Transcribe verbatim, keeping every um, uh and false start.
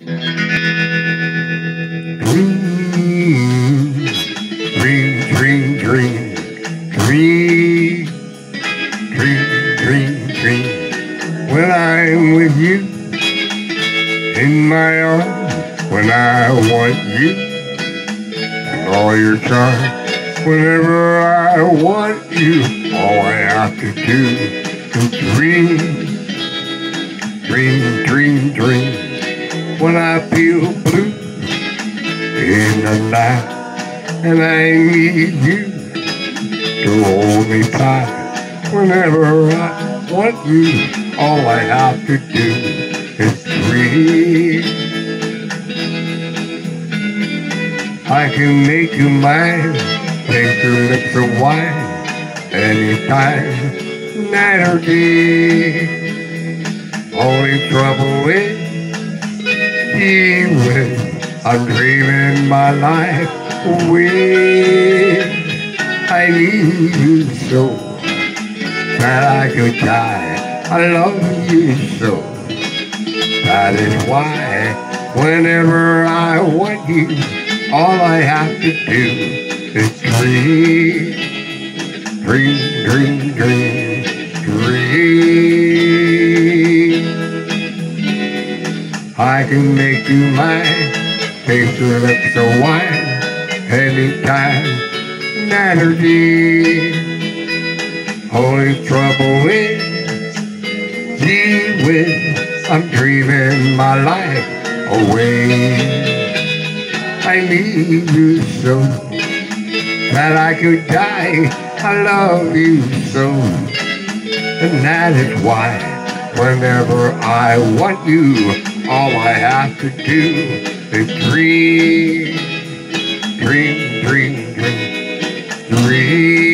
Dream, dream, dream, dream, dream, dream, dream, dream. When I'm with you in my arms, when I want you and all your charm. Whenever I want you, all I have to do is dream, dream, dream, dream. When I feel blue in the night and I need you to hold me tight. Whenever I want you, all I have to do is dream. I can make you mine, take your lips of wine, anytime, night or day. Only trouble is, gee whiz, I'm dreaming my life away. I need you so that I could die. I love you so. That is why whenever I want you, all I have to do is dream, dream, dream, dream, dream. I can make you mine, taste your lips of wine, anytime, night or day. Only trouble is, gee whiz, I'm dreaming my life away. I need you so that I could die. I love you so, and that is why whenever I want you, all I have to do is dream, dream, dream, dream, dream.